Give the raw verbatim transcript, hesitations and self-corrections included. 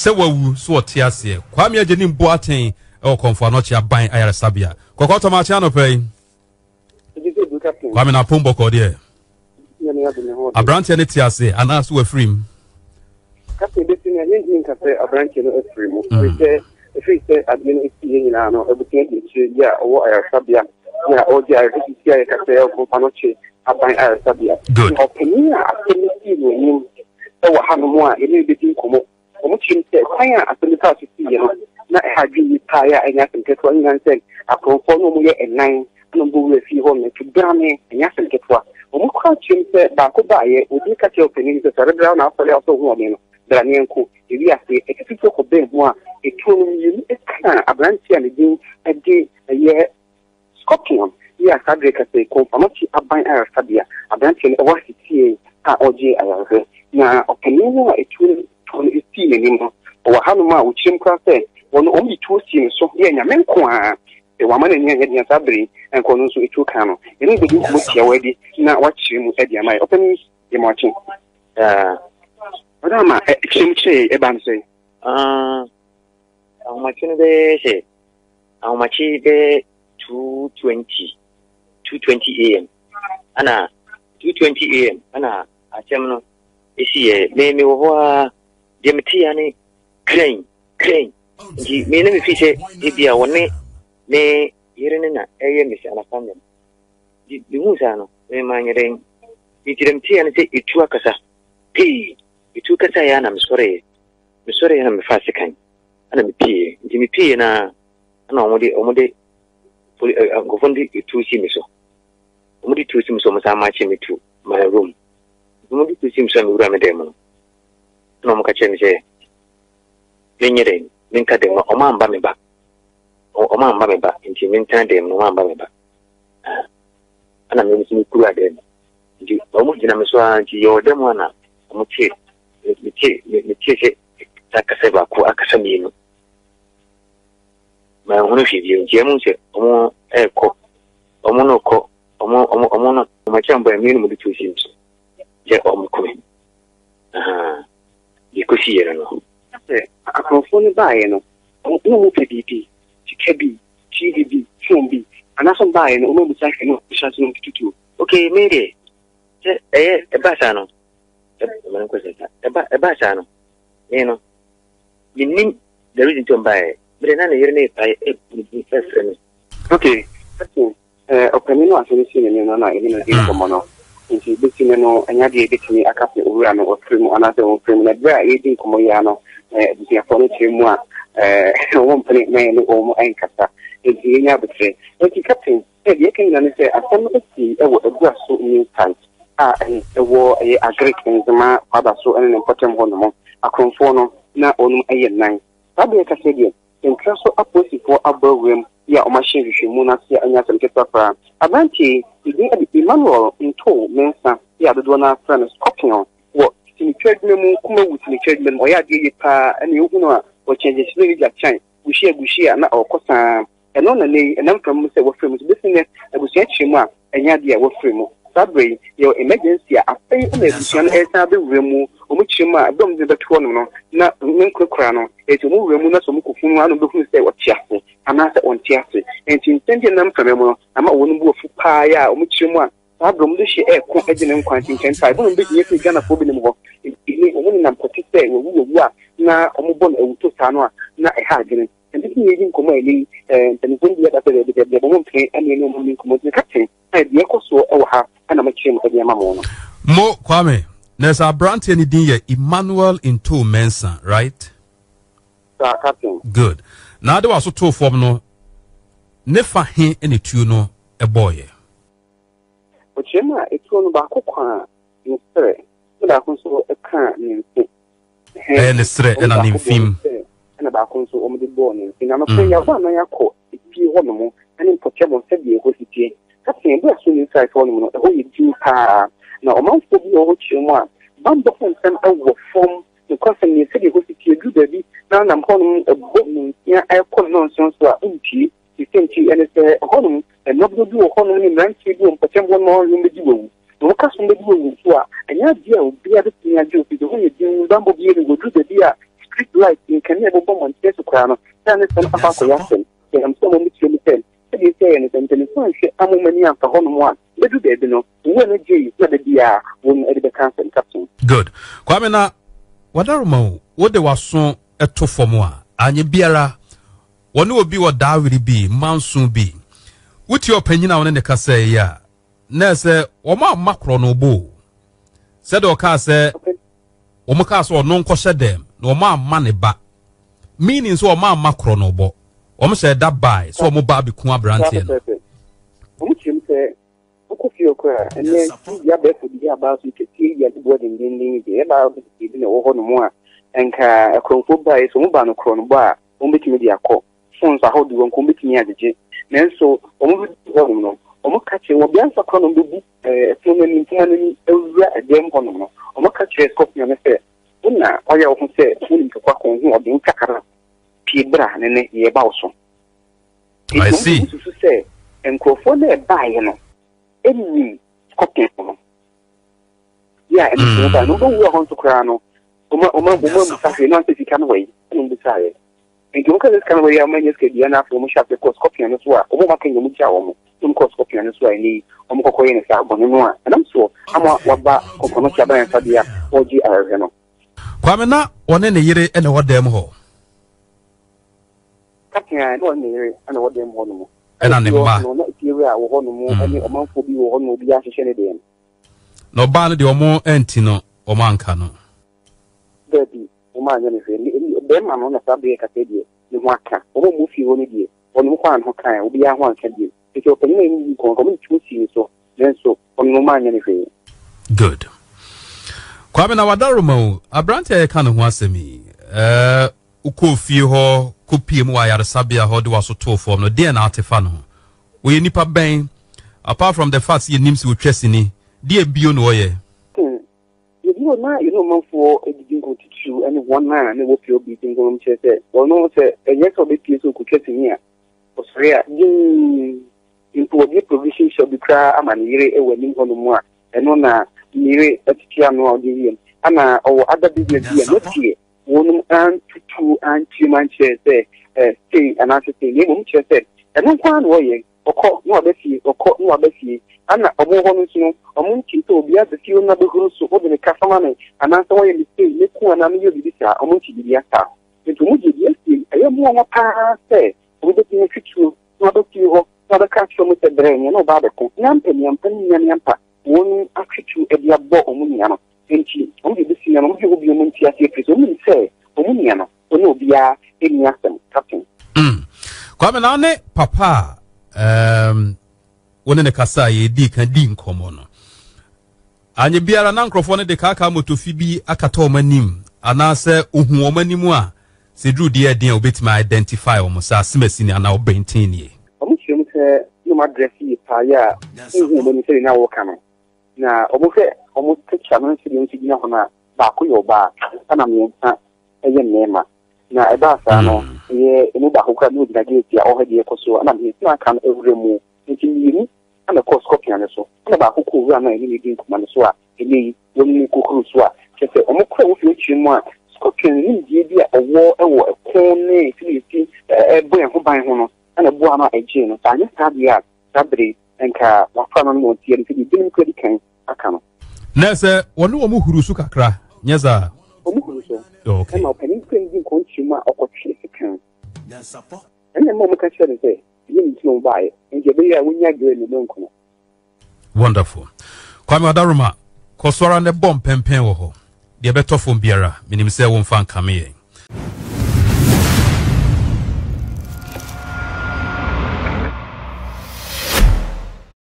se wawu so otiase Kwame Agyenim Boateng e konfo anochi aban ayaresabia kokoto ma cha no pay Kwame na pombo ko de Abrante ne tiase anaso afrim Captain Betty and Indian Cafe, a branch in a free move. We say, if we say, I've been in Ano, everything, yeah, or Sabia, yeah, or the Irish Cafe of Panoche, a by Sabia. Good. Opinion, I can see you. Oh, Hanoa, a little bit in Como. Much you say, fire at the top to see you. Not had you tire and nothing get one and said, I conform me at nine, no go with you home to Grammy and nothing get one. Omuka chimse bakobaye odi ka che opening the cerebral na afọ also ho me no dranienko ewi ase ekifiko ko ben ho a etuo mi e ka abrantia ne din e de ye scorpion ya sadre ka se ko pamachi aban ara sabia abrantia ne wa sitie a oje ayare na opening no etuo to ne sti ne nim o wa hanu ma wo chim kwa se wono ombi tuo si so ye nya menko a e wa mana nya nya sabre en kono so etu kan no ene be ko tia wadi na wa chiri mu e dia mai open e mo chin eh madama e chimche e ban say ah how much in the say how much be two twenty a m ana two twenty a m ana a chem no e si e me me wo a de meti ani crane crane ji me ne me fi say e bia woni me yirene na eye me sana famem di di musa no e manyere itirem ti ane se itu akasa pi itu kasa ya na msore msore ya na mfasi kan ana me pie ndi me pie na ana omode omode ngofondi itu si miso omode itu si miso masa ma che metu my room omode itu si miso me wura me dem no no mo ka che me se lenyere ninka dem no omamba me ba o ma mba meba nti mintan dem no ma mba meba ana me nsi kuru ade nti o mu jina me so anti yo dem ana o mu che me che me che che takase ba ko akasa mi no ma hono fi bi nti mu che o mu e ko o mu no ko o mu o mu o mu no ma che mba mi no mu ditu sim je o mu ko aha di ko si era no se akonfo ni ba ye no o mu pe bi bi Kebi, G D B, Chumbi, and that's on buying almost like no shutting to two. Okay, made it. Eh, a basano. A basano. You know, you mean the reason to buy it, but another year by a first friend. Okay, uh, Opinion was listening in another in a common. Into Bitino and Yadi Bitini, a couple of Rano or Trim, another criminal, where eating Comoyano, the Apollo eh one plate man o enkasa e nya betre e captain e ye kan na say asem esi e wo agua so new tank a e wo e agriculture zama father so en important ho no akonfo no na onum eye nan sabe ka se die entra so aposifo abawem ya o machine hwehwemu na se anya sem ketapa abanti idi Emmanuel into mensa ya dodo na friend scorpion wo tini twedmemu kuma wutini twedmemu o ya de yipa ene yohunu a o change sini ja chan gushia gushia na okosa eno na nei enam from say wo frame business abusia chemu a enya de wo frame sabre your emergency a afei na abusia na esa be wremu o mu chemu a dom de beto no no na nkrokra no eto mu wremu na so mu kofunu anu be hu say wo tiase ana say on tiase enti ntende nam from mu ama wo no bu ofu pa ya o mu chemu a sabre mu de hye e ko agene nkwantin kenta bo no be ye fi Ghana fo bi ne mo ni o mu nam koti say wo wo wo a na omubon ewuto sano a na e ha agene and this is in komo eli eh telefon dia da pere de de bo mpe ani no mo komo de captain e de ko so e wo ha ana ma chim ko de ma mo no Mo Kwame there's a brand any din ye Emmanuel into Mensa right sa captain good now there was so two form no ne fa he any tu no e boy o chema e tu no ba ko kwa ni sere da ko so e kan ni eh ne sere e na ni film na ba ko so o mo de bo ni na no pe ya ba na ya ko pi ho no mo ani poche mo se bi ho sitie captain bi aso ni sai fo no mo e ho yi ti pa na o man fo bi o chi mo a ban do fon sem e wo fom the question ni se bi ho sitie du da bi na na mo no e bo ni ya e ko no so so a unti ti senti ene se ho no e no do do ho no ni ran ti do poche mo no ni meji wo no ka so meji wo so a enya dia o bia de ti nya jo fi do ho yi din ban bo bi ni go du da bi a street light in can never bomb on test crown and it's an apple yasin I'm so much you tell you say anything to the I'm many for home one let you know when a G let it be a when the council captain good Kwame na wadaruma what they was so a to for more and you biara one will be what that will be monsoon be with your opinion on the case ya nese oma macro no bo said o ka say o mo ka so no nko hye dem na o ma mane ba meaning so o ma macro no bo o mo say that buy so o mo ba bi ku abrante no o mo chim say o ko fi okra ene ya be fo bi aba so ke ti ya bo den den den de ba bi bi na wo ho no mo a enka akrofo buy so mo ba no kro no bo a o mo bitimi dia ko phones a hodi won ko bitimi ajeje nenso o mo bi ho no o mo ka che wo bi ansa kro no bi eh fo no ni fo no ni ewura adem ho no o mo ka che scorpion ne se una oya wo se uni ko kwa ko hu o bi nkakara pi bra ne ne ye ba wo so I see so say enkrofo na e buy no eni scorpion no ya eni so ba no go wo ho so kra no o ma o ma bo mo sa fe no se kan we no bi sa ye nti muka this kan we ya manyes ke dia na fo mo sha pe ko scorpion so a o mo maka nyamu cha wo mo tum ko scorpion so a ni o mo kokko yin sa bono no a anam so ama waba kokko no cha ban sa dia o ji arhe no Kwame na one ne yire ene wodem ho kapia no ne yire ene wodem ho no mo ena ne ma no na tiwe a wo ho no mo ene o manfo bi wo ho no bi a hye ne de no ba no de o mo enti no o manka no baby o ma nya ne fe ni be ma no na sa be ka te die ni ho aka o mo mu fi ho ni die o no kwa an ho kan o bi a ho anka die e ko pe ni ko ko mi chu si so then so o no ma nya ne fe good Kwame na wadaruma abrante e kan ho asemi eh uko fie ho ko pie mu ayare sabia ho de waso to form no de na atefa no we nipa ben apart from the fact ye nimsi wo twesini de bio no ye you know na you know man for edingo titu and one man na wo pio bi dingo mche se o no se enye so be pie so ku twesini a o sria din impo bi provision shall be cry amanire e wani ho no mu a eno na mire atitia no odi ana o ada business bi no tie wonu an tutu an timanche se eh say ana se say ni mo mche se eno kwa no ye okọ no abesi okọ no abesi ana omo ho no sino omo ntinto obi abesi na behuru so obi ne kasama ne ana se wo ye mistake ne ku ana me ye bi sa omo nti bi asa nti mo je bi esi aye mo mo pa se obi be tin fitu no abesi ho no abeka so mo se brenya no ba be ko nyampe nyampe nyampa wonu akwitu e dia bo omo nia no nti omo de besi na omo je obi omo nti ase preso omo se omo nia no ono obi a eni asem captain mm Kwame na ne papa um wone ne kasa ye di kan di nkomo no anye biara na nkrofo ne de kaka motofi bi akata omanim ana se ohu omanimu a se dru de den obetima identify omo sa simasi ana obentin ni omo chiom se no address yi pa ya ohu omani se na wo kanu na omo se omo techa no se de gina ho na ba ko yo ba ana me nta eye nema na eba sa no ye enu ba ko kwa no gina ge tia o ha de ko so ana me na kan ewremu nti yiri ana ko scorpion so ana ba ko ko ana ni din kuma so a ni woni ko ko so a kete omo kwa wo fi chi mu a scorpion ni die bi a owo ewo ekon ne ti ti e bo en ho ban ho no ana bo ana eje no ta nya ta dia sabre enka wa fa no no tie nti bi ni ko di kan aka no na se wonu wo mu huru su kakra nyeza omo huru so okay na opening ko ndi ko chi mu a okotwe kan na sapo ene mo mo ka chere se wonderful Kwame Wadaruma kosora ne bom pempen wo ho de betofo biara minim se wo mfa nkame